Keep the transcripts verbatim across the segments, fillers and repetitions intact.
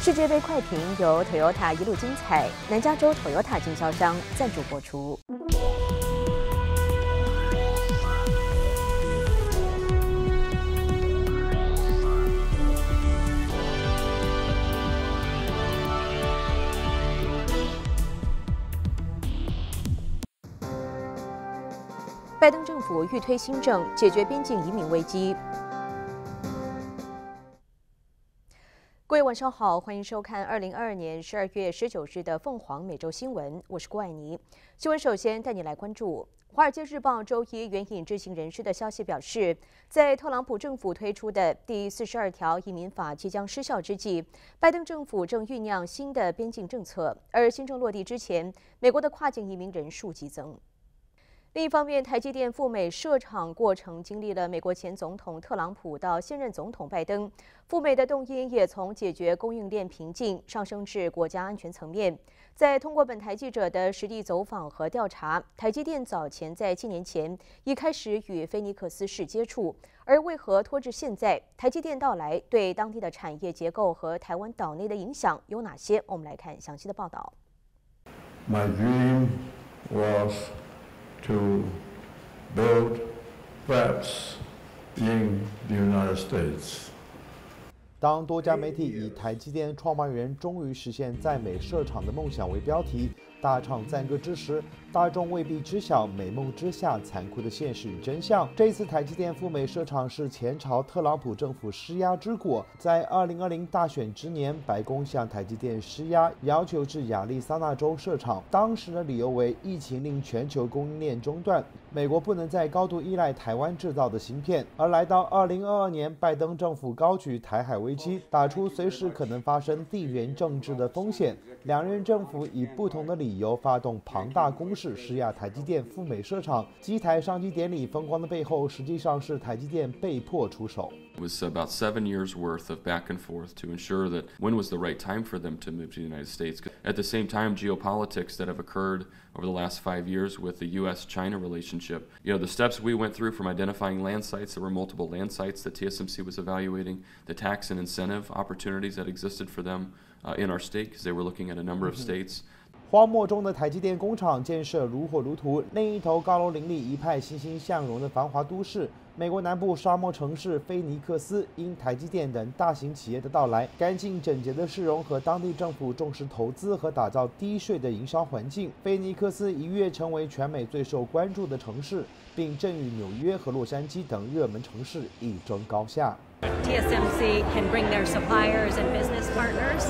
世界杯快评由 Toyota 一路精彩，南加州 Toyota 经销商赞助播出。拜登政府欲推新政，解决边境移民危机。各位晚上好，欢迎收看二零二二年十二月十九日的凤凰每周新闻，我是郭爱妮。新闻首先带你来关注《华尔街日报》周一援引知情人士的消息表示，在特朗普政府推出的第四十二条移民法即将失效之际，拜登政府正酝酿新的边境政策，而新政落地之前，美国的跨境移民人数激增。另一方面，台积电赴美设厂过程经历了美国前总统特朗普到现任总统拜登，赴美的动因也从解决供应链瓶颈上升至国家安全层面。在通过本台记者的实地走访和调查，台积电早前在七年前已开始与菲尼克斯市接触，而为何拖至现在？台积电到来对当地的产业结构和台湾岛内的影响有哪些？我们来看详细的报道。 My dream was to build fabs in the United States. 当多家媒体以台积电创办人终于实现在美设厂的梦想为标题，大唱赞歌之时，大众未必知晓美梦之下残酷的现实与真相。这次台积电赴美设厂是前朝特朗普政府施压之果。在二零二零大选之年，白宫向台积电施压，要求至亚利桑那州设厂。当时的理由为疫情令全球供应链中断，美国不能再高度依赖台湾制造的芯片。而来到二零二二年，拜登政府高举台海危机，打出随时可能发生地缘政治的风险。两任政府以不同的理由发动庞大攻势，施压台积电赴美设厂。机台上机典礼风光的背后，实际上是台积电被迫出手。 It was about seven years worth of back and forth to ensure that when was the right time for them to move to the United States. At the same time, geopolitics that have occurred over the last five years with the U S China relationship. You know, the steps we went through from identifying land sites, there were multiple land sites that T S M C was evaluating, the tax and incentive opportunities that existed for them uh, in our state because they were looking at a number of states. 荒漠中的台积电工厂建设如火如荼，另一头高楼林立、一派欣欣向荣的繁华都市——美国南部沙漠城市菲尼克斯，因台积电等大型企业的到来，干净整洁的市容和当地政府重视投资和打造低税的营商环境，菲尼克斯一跃成为全美最受关注的城市，并正与纽约和洛杉矶等热门城市一争高下。 T S M C can bring their suppliers and business partners.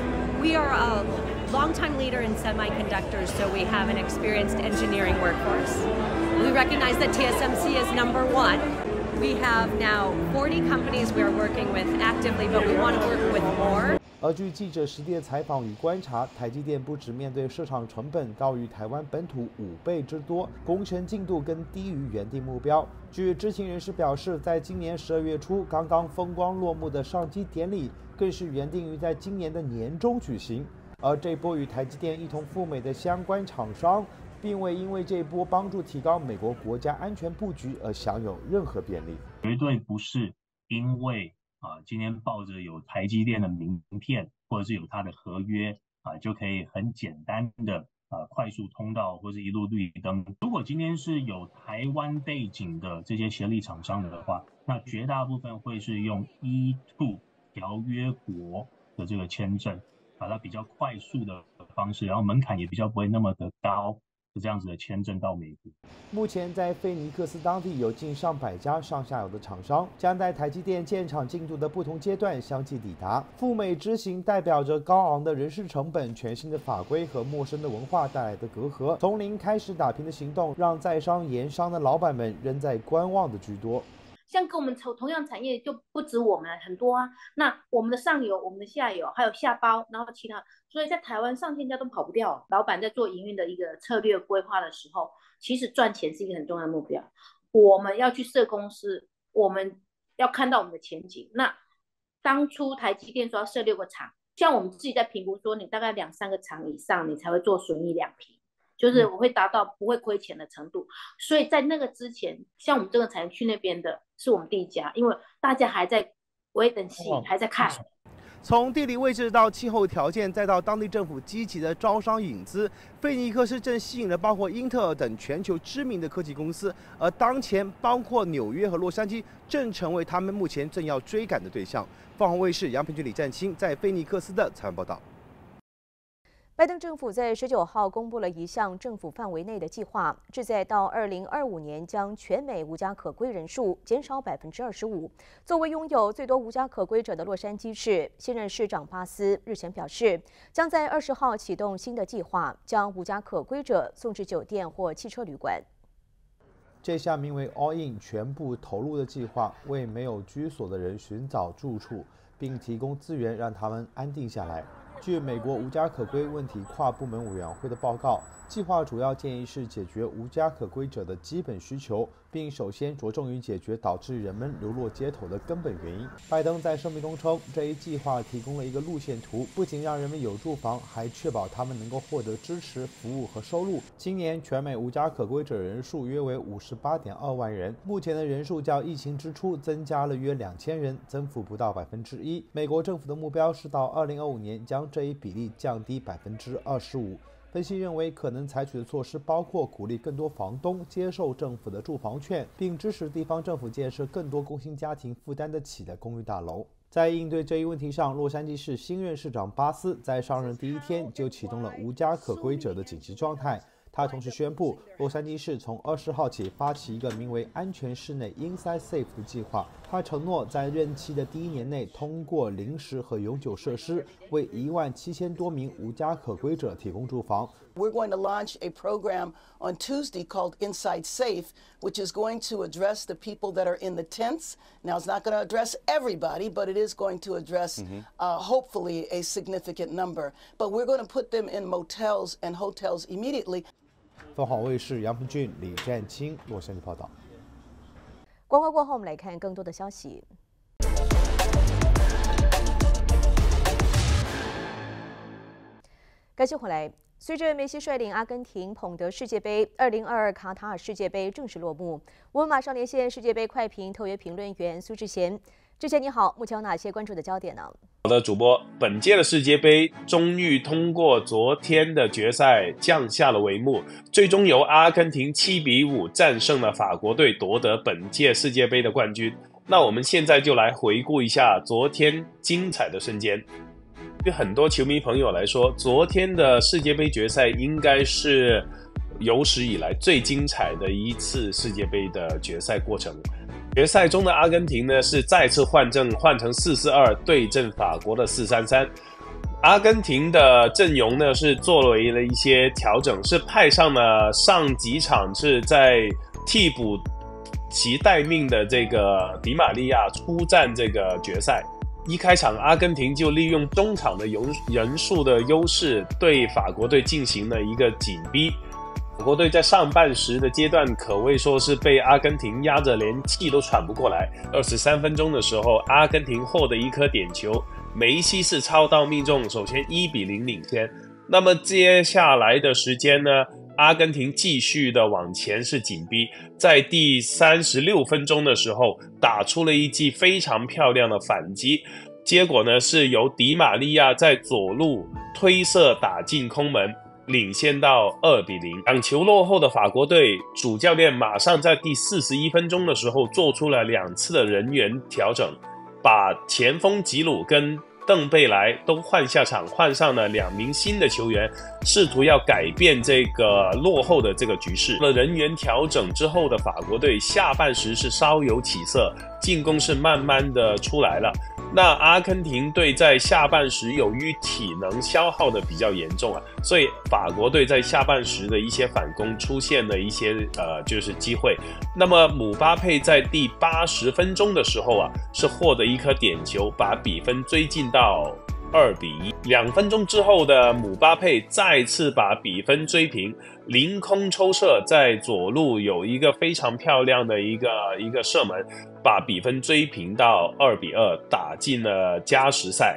We are a longtime leader in semiconductors, so we have an experienced engineering workforce. We recognize that T S M C is number one. We have now forty companies we are working with actively, but we want to work with more. 而据记者实地的采访与观察，台积电不只面对设厂成本高于台湾本土五倍之多，工程进度更低于原定目标。据知情人士表示，在今年十二月初刚刚风光落幕的上机典礼，更是原定于在今年的年中举行。而这波与台积电一同赴美的相关厂商，并未因为这波帮助提高美国国家安全布局而享有任何便利。 绝对不是因为啊，今天抱着有台积电的名片，或者是有它的合约啊，就可以很简单的啊快速通道或者一路绿灯。如果今天是有台湾背景的这些协力厂商的话，那绝大部分会是用 E 二 条约国的这个签证，把它比较快速的方式，然后门槛也比较不会那么的高。这样子的签证到美国。 目前在菲尼克斯当地有近上百家上下游的厂商，将在台积电建厂进度的不同阶段相继抵达。赴美之行代表着高昂的人事成本、全新的法规和陌生的文化带来的隔阂。从零开始打拼的行动，让在商言商的老板们仍在观望的居多。 像跟我们同样产业就不止我们很多啊，那我们的上游、我们的下游还有下包，然后其他，所以在台湾上千家都跑不掉。老板在做营运的一个策略规划的时候，其实赚钱是一个很重要的目标。我们要去设公司，我们要看到我们的前景。那当初台积电说要设六个厂，像我们自己在评估说，你大概两三个厂以上，你才会做损益两平。就是我会达到不会亏钱的程度，所以在那个之前，像我们这个产业去那边的是我们第一家，因为大家还在wait and see，还在看。 从地理位置到气候条件，再到当地政府积极的招商引资，菲尼克斯正吸引了包括英特尔等全球知名的科技公司，而当前包括纽约和洛杉矶正成为他们目前正要追赶的对象。凤凰卫视杨平君、李占清在菲尼克斯的采访报道。 拜登政府在十九号公布了一项政府范围内的计划，旨在到二零二五年将全美无家可归人数减少百分之二十五。作为拥有最多无家可归者的洛杉矶市，现任市长巴斯日前表示，将在二十号启动新的计划，将无家可归者送至酒店或汽车旅馆。 这项名为 All In 全部投入的计划，为没有居所的人寻找住处，并提供资源让他们安定下来。据美国无家可归问题跨部门委员会的报告，计划主要建议是解决无家可归者的基本需求，并首先着重于解决导致人们流落街头的根本原因。拜登在声明中称，这一计划提供了一个路线图，不仅让人们有住房，还确保他们能够获得支持、服务和收入。今年全美无家可归者人数约为五十八点二万人，目前的人数较疫情之初增加了约两千人，增幅不到百分之一。美国政府的目标是到二零二五年将这一比例降低百分之二十五。分析认为，可能采取的措施包括鼓励更多房东接受政府的住房券，并支持地方政府建设更多工薪家庭负担得起的公寓大楼。在应对这一问题上，洛杉矶市新任市长巴斯在上任第一天就启动了无家可归者的紧急状态。他同时宣布，洛杉矶市从二十号起发起一个名为“安全室内 Inside Safe” 的计划。他承诺在任期的第一年内，通过临时和永久设施，为一万七千多名无家可归者提供住房。 We're going to launch a program on Tuesday called Inside Safe, which is going to address the people that are in the tents. Now, it's not going to address everybody, but it is going to address, mm-hmm. uh, hopefully, a significant number. But we're going to put them in motels and hotels immediately. 凤凰卫视杨平俊、李占清洛杉矶报道。 广告过后，我们来看更多的消息。感谢回来。随着梅西率领阿根廷捧得世界杯，二零二二卡塔尔世界杯正式落幕。我们马上连线世界杯快评特约评论员苏志贤。志贤你好，目前有哪些关注的焦点呢？ 好的，主播，本届的世界杯终于通过昨天的决赛降下了帷幕，最终由阿根廷七比五战胜了法国队，夺得本届世界杯的冠军。那我们现在就来回顾一下昨天精彩的瞬间。对很多球迷朋友来说，昨天的世界杯决赛应该是有史以来最精彩的一次世界杯的决赛过程。决赛中的阿根廷呢是再次换阵，换成四四二对阵法国的四三三。阿根廷的阵容呢是做为了一些调整，是派上了上几场是在替补其待命的这个迪马利亚出战这个决赛。一开场，阿根廷就利用中场的人数的优势，对法国队进行了一个紧逼。法国队在上半时的阶段可谓说是被阿根廷压着连气都喘不过来。二十三分钟的时候，阿根廷获得一颗点球，梅西是操刀命中，首先一比零领先。那么接下来的时间呢，阿根廷继续的往前是紧逼，在第三十六分钟的时候打出了一记非常漂亮的反击，结果呢是由迪马利亚在左路推射打进空门，领先到二比零。两球落后的法国队主教练马上在第四十一分钟的时候做出了两次的人员调整，把前锋吉鲁跟邓贝莱都换下场，换上了两名新的球员，试图要改变这个落后的这个局势。了人员调整之后的法国队下半时是稍有起色，进攻是慢慢的出来了。那阿根廷队在下半时由于体能消耗的比较严重啊，所以法国队在下半时的一些反攻出现了一些呃就是机会。那么姆巴佩在第八十分钟的时候啊，是获得一颗点球，把比分追进到二比一。两分钟之后的姆巴佩再次把比分追平，凌空抽射，在左路有一个非常漂亮的一个一个射门，把比分追平到二比二，打进了加时赛。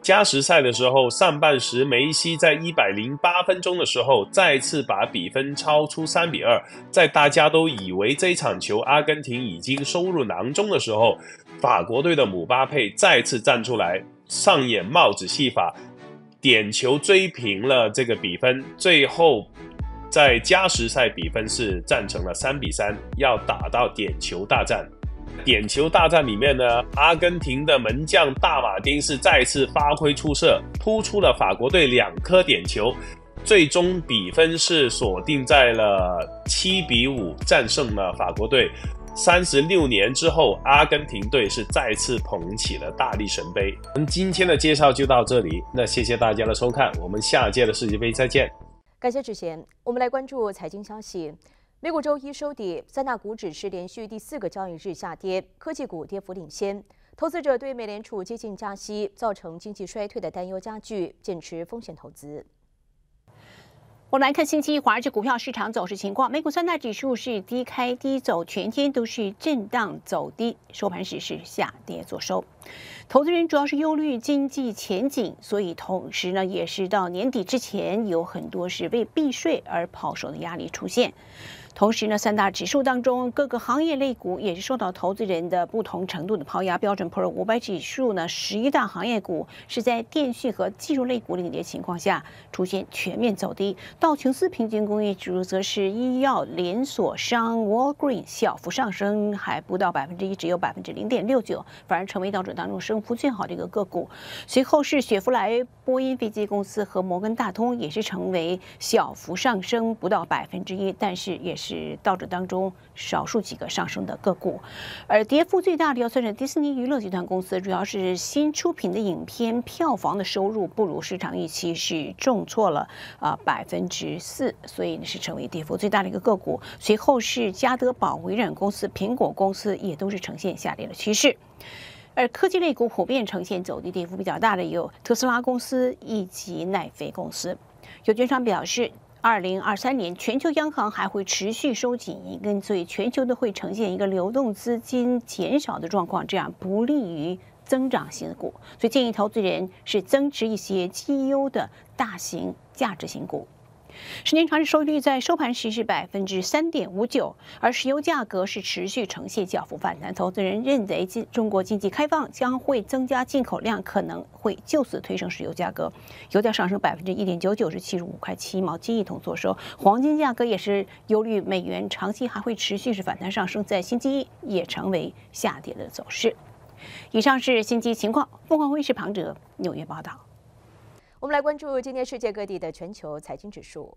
加时赛的时候，上半时梅西在一百零八分钟的时候再次把比分超出三比二。在大家都以为这场球阿根廷已经收入囊中的时候，法国队的姆巴佩再次站出来，上演帽子戏法，点球追平了这个比分。最后在加时赛比分是战成了三比三，要打到点球大战。点球大战里面呢，阿根廷的门将大马丁是再次发挥出色，突出了法国队两颗点球，最终比分是锁定在了七比五，战胜了法国队。三十六年之后，阿根廷队是再次捧起了大力神杯。我们今天的介绍就到这里，那谢谢大家的收看，我们下届的世界杯再见。 感谢志贤。我们来关注财经消息。美股周一收跌，三大股指是连续第四个交易日下跌，科技股跌幅领先。投资者对美联储接近加息造成经济衰退的担忧加剧，减持风险投资。 我们来看星期一华尔街股票市场走势情况，美股三大指数是低开低走，全天都是震荡走低，收盘时是下跌作收。投资人主要是忧虑经济前景，所以同时呢，也是到年底之前有很多是为避税而抛售的压力出现。同时呢，三大指数当中各个行业类股也是受到投资人的不同程度的抛压。标准普尔五百指数呢，十一大行业股是在电讯和技术类股领跌情况下出现全面走低。道琼斯平均工业指数则是医药连锁商 Walgreens 小幅上升，还不到百分之一，只有百分之零点六九，反而成为道指当中升幅最好的一个个股。随后是雪佛兰、波音飞机公司和摩根大通也是成为小幅上升，不到百分之一，但是也是是道指当中少数几个上升的个股，而跌幅最大的要算是迪士尼娱乐集团公司，主要是新出品的影片票房的收入不如市场预期，是重挫了啊百分之四，所以是成为跌幅最大的一个个股。随后是加德堡、微软公司、苹果公司也都是呈现下跌的趋势。而科技类股普遍呈现走低，跌幅比较大的有特斯拉公司以及奈飞公司。有券商表示，二零二三年全球央行还会持续收紧银根，所以全球都会呈现一个流动资金减少的状况，这样不利于增长型股，所以建议投资人是增持一些绩优的大型价值型股。十年长期收益率在收盘时是百分之三点五九，而石油价格是持续呈现小幅反弹。投资人认为，中国经济开放将会增加进口量，可能会就此推升石油价格。油价上升百分之一点九九，是七十五块七毛七一桶作收。黄金价格也是忧虑美元长期还会持续是反弹上升，在星期一也成为下跌的走势。以上是星期一情况，凤凰卫视庞哲纽约报道。 我们来关注今天世界各地的全球财经指数。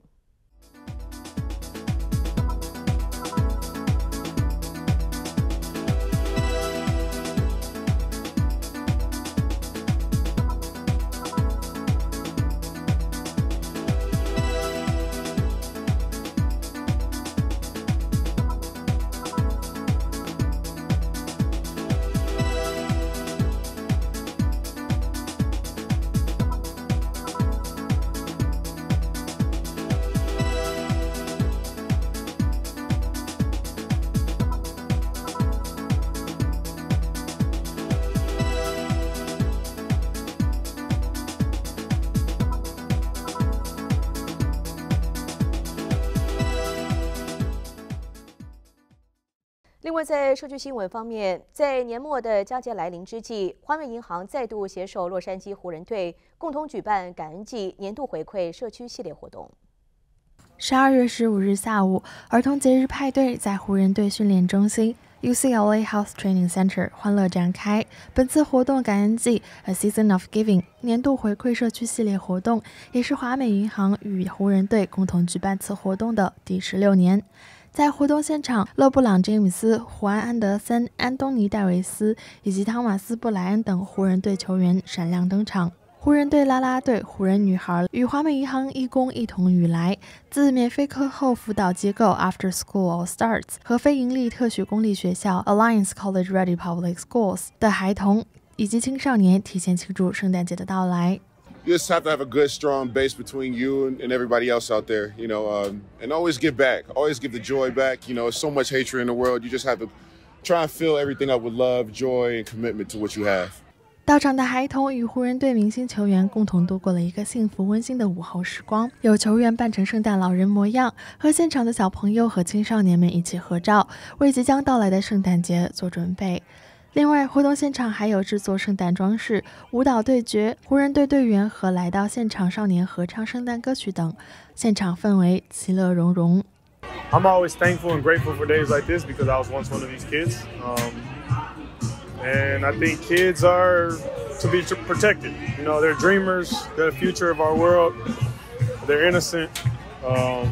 另外，在数据新闻方面，在年末的佳节来临之际，花卉银行再度携手洛杉矶湖人队，共同举办感恩季年度回馈社区系列活动。 十二月十五日下午，儿童节日派对在湖人队训练中心 U C L A Health Training Center 欢乐展开。本次活动感恩季 A Season of Giving 年度回馈社区系列活动，也是华美银行与湖人队共同举办此活动的第十六年。在活动现场，勒布朗·詹姆斯、胡安·安德森、安东尼·戴维斯以及汤马斯·布莱恩等湖人队球员闪亮登场。湖人队啦啦队、湖人女孩与华美银行义工一同与来，自免费课后辅导机构 After School All Starts 和非营利特许公立学校 Alliance College Ready Public Schools 的孩童以及青少年提前庆祝圣诞节的到来。 You just have to have a good, strong base between you and, and everybody else out there, you know, um, and always give back. Always give the joy back. You know, there's so much hatred in the world. You just have to try and fill everything up with love, joy, and commitment to what you have. 到场的孩童与湖人队明星球员共同度过了一个幸福温馨的午后时光，有球员扮成圣诞老人模样，和现场的小朋友和青少年们一起合照，为即将到来的圣诞节做准备。另外，活动现场还有制作圣诞装饰、舞蹈对决、湖人队队员和来到现场少年合唱圣诞歌曲等，现场氛围其乐融融。 I'm always thankful and grateful for days like this because I was once one of these kids. Um, And I think kids are to be protected. You know, they're dreamers. They're the future of our world. They're innocent. Um,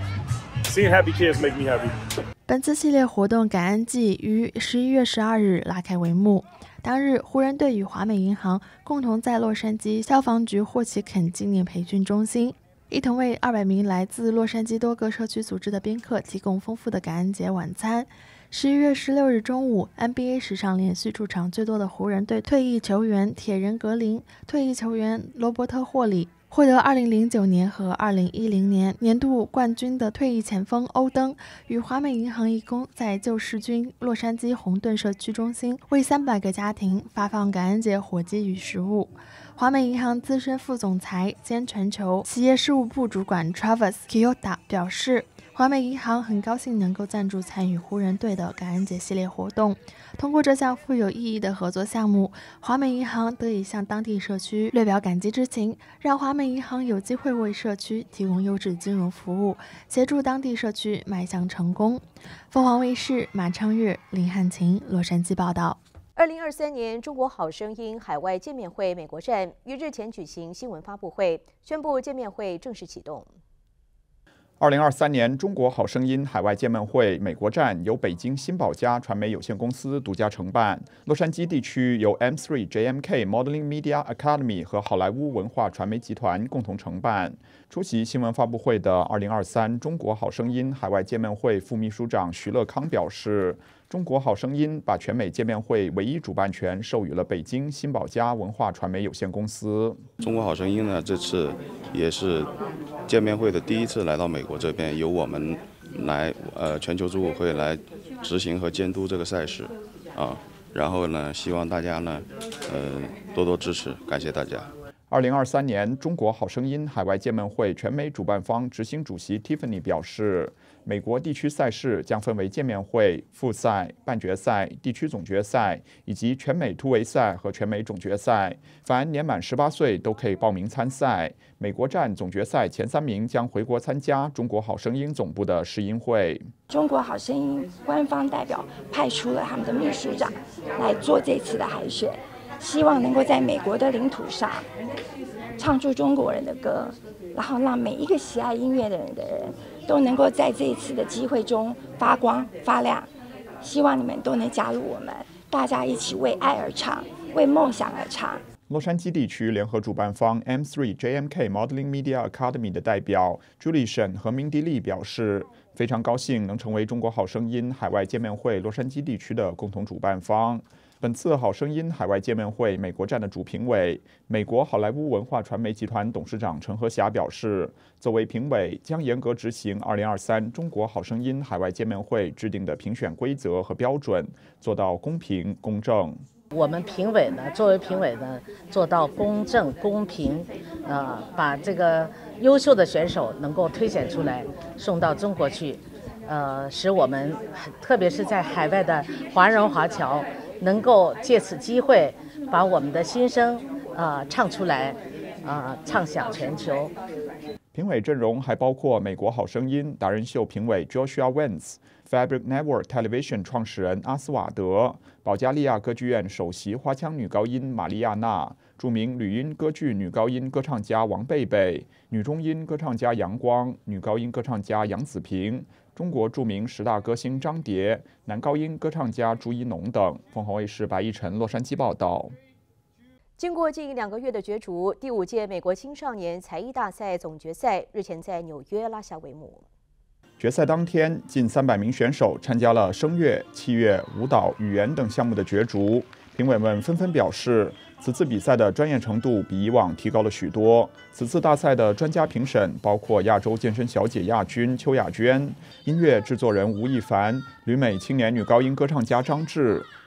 seeing happy kids make me happy. 本次系列活动感恩季于十一月十二日拉开帷幕。当日，湖人队与华美银行共同在洛杉矶消防局霍奇肯纪念培训中心，一同为二百名来自洛杉矶多个社区组织的宾客提供丰富的感恩节晚餐。十一月十六日中午 ，N B A 史上连续出场最多的湖人队退役球员铁人格林、退役球员罗伯特霍里，获得二零零九年和二零一零年年度冠军的退役前锋欧登，与华美银行义工在救世军洛杉矶红盾社区中心为三百个家庭发放感恩节火鸡与食物。华美银行资深副总裁兼全球企业事务部主管 Travis Kiyota 表示，华美银行很高兴能够赞助参与湖人队的感恩节系列活动。通过这项富有意义的合作项目，华美银行得以向当地社区略表感激之情，让华美银行有机会为社区提供优质金融服务，协助当地社区迈向成功。凤凰卫视马昌月、林汉晴洛杉矶报道。 二零二三年中国好声音海外见面会美国站于日前举行新闻发布会，宣布见面会正式启动。 二零二三年中国好声音海外见面会美国站由北京新宝嘉传媒有限公司独家承办，洛杉矶地区由 M 三 J M K Modeling Media Academy 和好莱坞文化传媒集团共同承办。出席新闻发布会的二零二三中国好声音海外见面会副秘书长徐乐康表示，中国好声音把全美见面会唯一主办权授予了北京新宝嘉文化传媒有限公司。 中国好声音呢，这次也是见面会的第一次来到美国这边，由我们来呃全球组委会来执行和监督这个赛事啊。然后呢，希望大家呢呃多多支持，感谢大家。 二零二三年中国好声音海外见面会全美主办方执行主席 Tiffany 表示，美国地区赛事将分为见面会、复赛、半决赛、地区总决赛以及全美突围赛和全美总决赛。凡年满十八岁都可以报名参赛。美国站总决赛前三名将回国参加中国好声音总部的试音会。 中国好声音官方代表派出了他们的秘书长来做这次的海选，希望能够在美国的领土上唱出中国人的歌，然后让每一个喜爱音乐的人的人都能够在这一次的机会中发光发亮。希望你们都能加入我们，大家一起为爱而唱，为梦想而唱。 洛杉矶地区联合主办方 M 三 J M K Modeling Media Academy 的代表 Julie Shen 和明迪利表示，非常高兴能成为中国好声音海外见面会洛杉矶地区的共同主办方。本次好声音海外见面会美国站的主评委，美国好莱坞文化传媒集团董事长陈和霞表示，作为评委，将严格执行二零二三中国好声音海外见面会制定的评选规则和标准，做到公平公正。 我们评委呢，作为评委呢，做到公正公平，呃，把这个优秀的选手能够推选出来，送到中国去，呃，使我们特别是在海外的华人华侨能够借此机会把我们的心声呃唱出来，呃，唱响全球。 评委阵容还包括美国好声音达人秀评委 Joshua Wentz、Fabric Network Television 创始人阿斯瓦德、保加利亚歌剧院首席花腔女高音玛丽亚娜、著名女音歌剧女高音歌唱家王贝贝、女中音歌唱家杨光、女高音歌唱家杨子平、中国著名十大歌星张蝶、男高音歌唱家朱一农等。凤凰卫视白一晨洛杉矶报道。 经过近两个月的角逐，第五届美国青少年才艺大赛总决赛日前在纽约拉下帷幕。 决赛当天，近三百名选手参加了声乐、器乐、舞蹈、语言等项目的角逐。评委们纷纷表示，此次比赛的专业程度比以往提高了许多。此次大赛的专家评审包括亚洲健身小姐亚军邱雅娟、音乐制作人吴亦凡、旅美青年女高音歌唱家张智、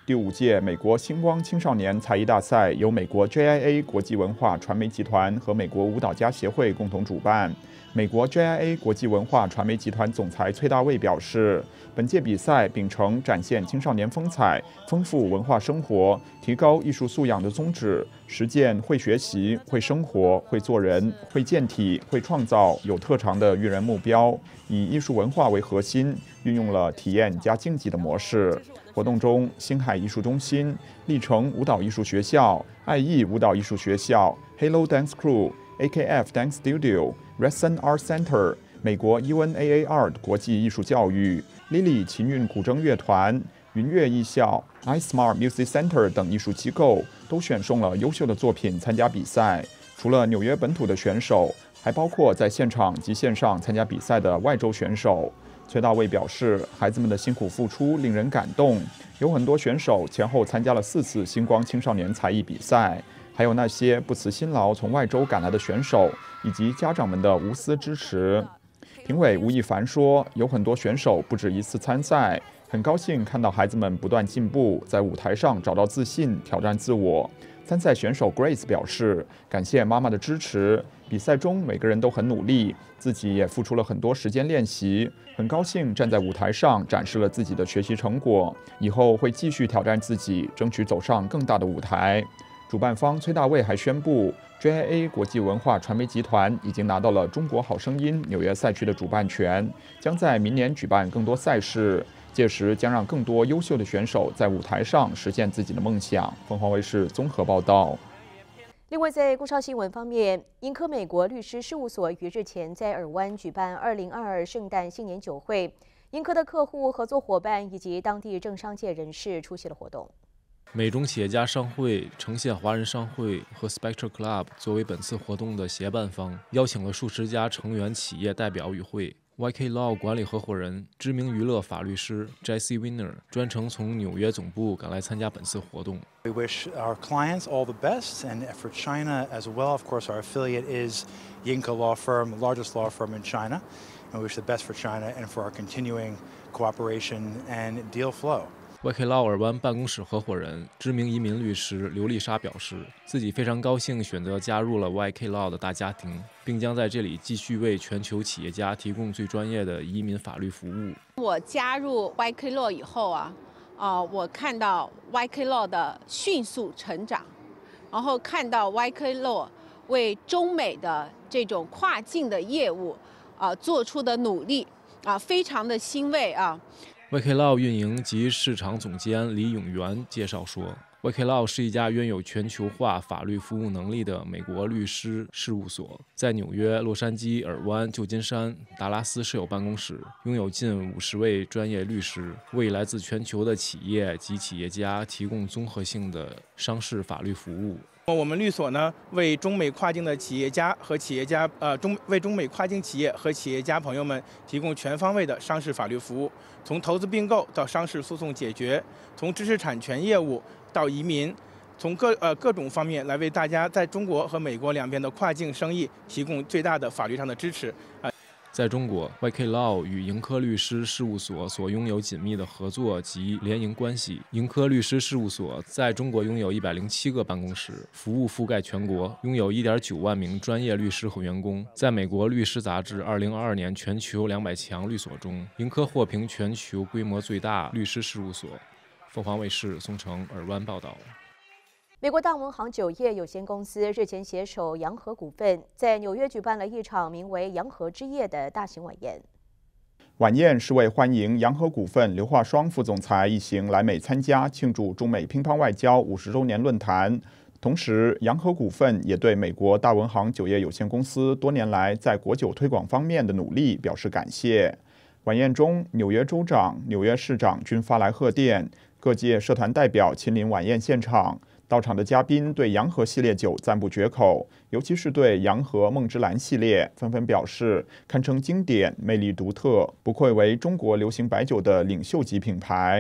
第五届美国星光青少年才艺大赛由美国 J I A 国际文化传媒集团和美国舞蹈家协会共同主办。美国 J I A 国际文化传媒集团总裁崔大卫表示，本届比赛秉承展现青少年风采、丰富文化生活、提高艺术素养的宗旨，实践会学习、会生活、会做人、会健体、会创造、有特长的育人目标，以艺术文化为核心，运用了体验加竞技的模式。活动中，星海艺术中心、历程舞蹈艺术学校、爱艺舞蹈艺术学校、Halo Dance Crew、A K F Dance Studio、Redson Art Center、美国 U N A A Art 国际艺术教育、Lily 琴韵古筝乐团、云乐艺校、iSmart Music Center 等艺术机构都选送了优秀的作品参加比赛。除了纽约本土的选手，还包括在现场及线上参加比赛的外州选手。崔大卫表示，孩子们的辛苦付出令人感动，有很多选手前后参加了四次星光青少年才艺比赛，还有那些不辞辛劳从外州赶来的选手以及家长们的无私支持。评委吴亦凡说，有很多选手不止一次参赛，很高兴看到孩子们不断进步，在舞台上找到自信，挑战自我。参赛选手 Grace 表示，感谢妈妈的支持，比赛中每个人都很努力，自己也付出了很多时间练习，很高兴站在舞台上展示了自己的学习成果，以后会继续挑战自己，争取走上更大的舞台。主办方崔大卫还宣布 ，J I A 国际文化传媒集团已经拿到了中国好声音纽约赛区的主办权，将在明年举办更多赛事。届时将让更多优秀的选手在舞台上实现自己的梦想。凤凰卫视综合报道。 另外，在工商新闻方面，英科美国律师事务所于日前在尔湾举办二零二二圣诞新年酒会，英科的客户、合作伙伴以及当地政商界人士出席了活动。 美中企业家商会、呈现华人商会和 Spectre Club 作为本次活动的协办方，邀请了数十家成员企业代表与会。Y K Law 管理合伙人、知名娱乐法律师 Jesse Winner 专程从纽约总部赶来参加本次活动。 We wish our clients all the best, and for China as well. Of course, our affiliate is Yinke Law Firm, the largest law firm in China, and we wish the best for China and for our continuing cooperation and deal flow. Y K Law 尔湾办公室合伙人、知名移民律师刘丽莎表示，自己非常高兴选择加入了 Y K Law 的大家庭，并将在这里继续为全球企业家提供最专业的移民法律服务。 我加入 Y K Law 以后啊，啊、呃，我看到 Y K Law 的迅速成长，然后看到 Y K Law 为中美的这种跨境的业务啊、呃、做出的努力啊、呃，非常的欣慰啊。 Y K Law 运营及市场总监李永元介绍说 ，Y K Law 是一家拥有全球化法律服务能力的美国律师事务所，在纽约、洛杉矶、尔湾、旧金山、达拉斯设有办公室，拥有近五十位专业律师，为来自全球的企业及企业家提供综合性的商事法律服务。 我们律所呢，为中美跨境的企业家和企业家，呃，中为中美跨境企业和企业家朋友们提供全方位的商事法律服务，从投资并购到商事诉讼解决，从知识产权业务到移民，从各呃各种方面来为大家在中国和美国两边的跨境生意提供最大的法律上的支持啊。 在中国 ，Y K Law 与盈科律师事务所所拥有紧密的合作及联营关系。盈科律师事务所在中国拥有一百零七个办公室，服务覆盖全国，拥有一点九万名专业律师和员工。在美国律师杂志二零二二年全球两百强律所中，盈科获评全球规模最大律师事务所。凤凰卫视松城尔湾报道。 美国大文行酒业有限公司日前携手洋河股份，在纽约举办了一场名为“洋河之夜”的大型晚宴。 晚宴是为欢迎洋河股份刘化双副总裁一行来美参加庆祝中美乒乓外交五十周年论坛。同时，洋河股份也对美国大文行酒业有限公司多年来在国酒推广方面的努力表示感谢。晚宴中，纽约州长、纽约市长均发来贺电，各界社团代表亲临晚宴现场。到场的嘉宾对洋河系列酒赞不绝口，尤其是对洋河梦之蓝系列，纷纷表示堪称经典，魅力独特，不愧为中国流行白酒的领袖级品牌。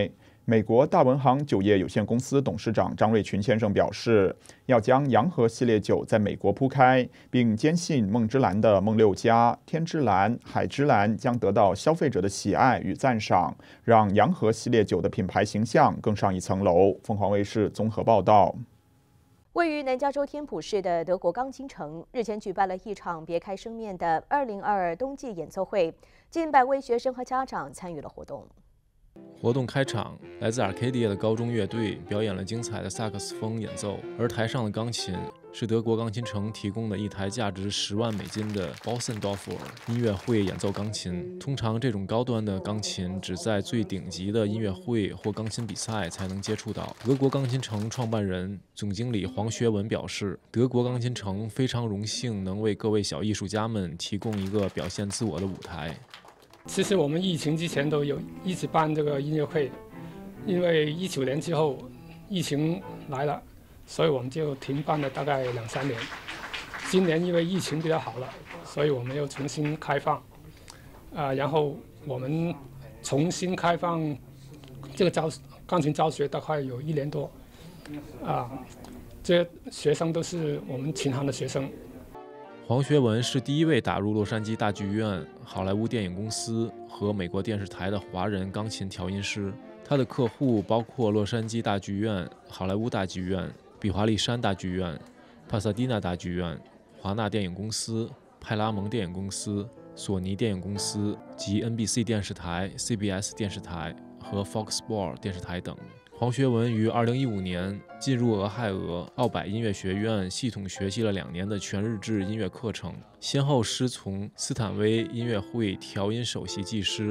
美国大文行酒业有限公司董事长张瑞群先生表示，要将洋河系列酒在美国铺开，并坚信梦之蓝的梦六家、天之蓝、海之蓝将得到消费者的喜爱与赞赏，让洋河系列酒的品牌形象更上一层楼。凤凰卫视综合报道。 位于南加州天普市的德国钢琴城日前举办了一场别开生面的二零二二冬季演奏会，近百位学生和家长参与了活动。 活动开场，来自 Arcadia 的高中乐队表演了精彩的萨克斯风演奏，而台上的钢琴是德国钢琴城提供的一台价值十万美金的 Bösendorfer 音乐会演奏钢琴。通常这种高端的钢琴只在最顶级的音乐会或钢琴比赛才能接触到。德国钢琴城创办人、总经理黄学文表示，德国钢琴城非常荣幸能为各位小艺术家们提供一个表现自我的舞台。 其实我们疫情之前都有一起办这个音乐会，因为一九年之后疫情来了，所以我们就停办了大概两三年。今年因为疫情比较好了，所以我们又重新开放。啊、呃，然后我们重新开放这个教钢琴教学大概有一年多，啊、呃，这些学生都是我们琴行的学生。 黄学文是第一位打入洛杉矶大剧院、好莱坞电影公司和美国电视台的华人钢琴调音师。他的客户包括洛杉矶大剧院、好莱坞大剧院、比华利山大剧院、帕萨迪纳大剧院、华纳电影公司、派拉蒙电影公司、索尼电影公司及 N B C 电视台、C B S 电视台和 Fox Sports 电视台等。黄学文于二零一五年进入俄亥俄奥柏音乐学院，系统学习了两年的全日制音乐课程，先后师从斯坦威音乐会调音首席技师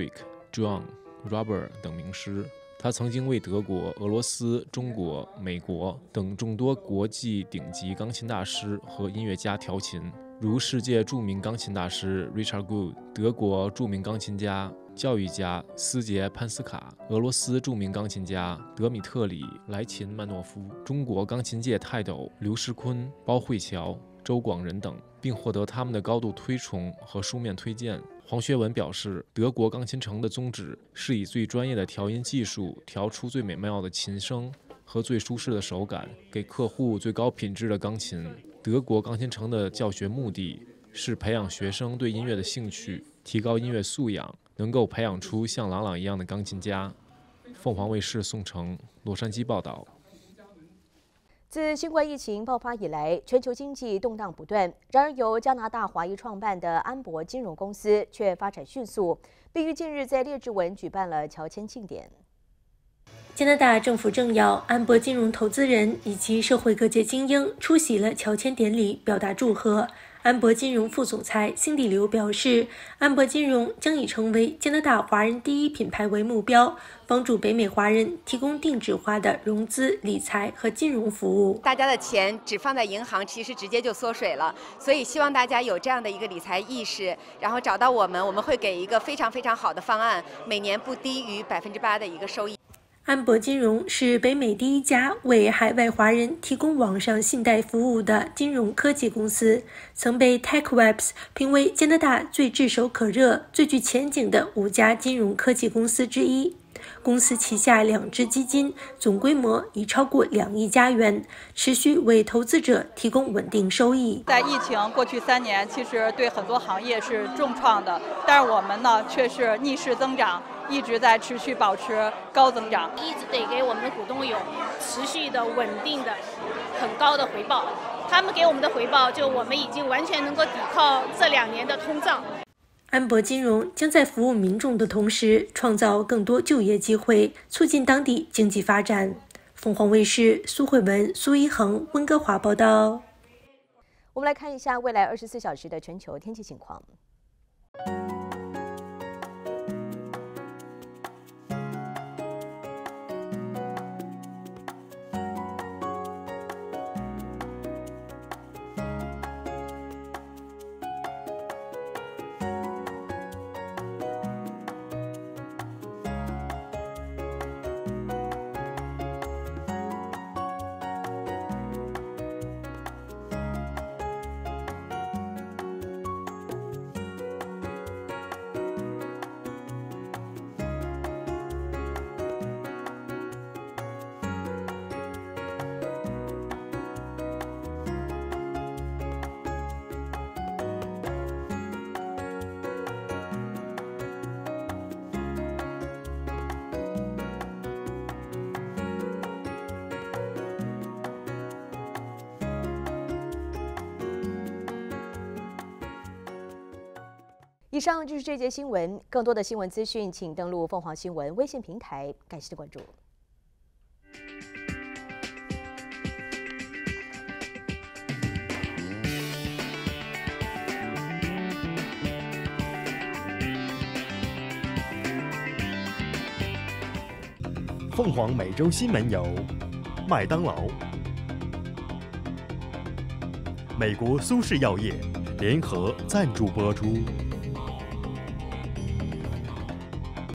Eric、John、Robert 等名师。他曾经为德国、俄罗斯、中国、美国等众多国际顶级钢琴大师和音乐家调琴，如世界著名钢琴大师 Richard Good、德国著名钢琴家、教育家斯捷潘斯卡、俄罗斯著名钢琴家德米特里莱琴曼诺夫、中国钢琴界泰斗刘诗昆、包慧乔、周广仁等，并获得他们的高度推崇和书面推荐。黄学文表示，德国钢琴城的宗旨是以最专业的调音技术调出最美妙的琴声和最舒适的手感，给客户最高品质的钢琴。德国钢琴城的教学目的是培养学生对音乐的兴趣，提高音乐素养，能够培养出像郎朗一样的钢琴家。凤凰卫视宋成，洛杉矶报道。 自新冠疫情爆发以来，全球经济动荡不断。然而，由加拿大华裔创办的安博金融公司却发展迅速，并于近日在列治文举办了乔迁庆典。 加拿大政府政要、安博金融投资人以及社会各界精英出席了乔迁典礼，表达祝贺。安博金融副总裁辛迪刘表示，安博金融将以成为加拿大华人第一品牌为目标，帮助北美华人提供定制化的融资、理财和金融服务。 大家的钱只放在银行，其实直接就缩水了，所以希望大家有这样的一个理财意识，然后找到我们，我们会给一个非常非常好的方案，每年不低于百分之八的一个收益。 安博金融是北美第一家为海外华人提供网上信贷服务的金融科技公司，曾被 TechWebs 评为加拿大最炙手可热、最具前景的五家金融科技公司之一。公司旗下两支基金总规模已超过两亿加元，持续为投资者提供稳定收益。 在疫情过去三年，其实对很多行业是重创的，但是我们呢却是逆势增长，一直在持续保持高增长， 一直得给我们的股东有持续的、稳定的、很高的回报。他们给我们的回报，就我们已经完全能够抵抗这两年的通胀。 安博金融将在服务民众的同时，创造更多就业机会，促进当地经济发展。凤凰卫视苏慧文、苏一恒、温哥华报道。 我们来看一下未来二十四小时的全球天气情况。 以上就是这节新闻，更多的新闻资讯，请登录凤凰新闻微信平台。感谢关注。 凤凰每周新闻由麦当劳、美国苏氏药业联合赞助播出。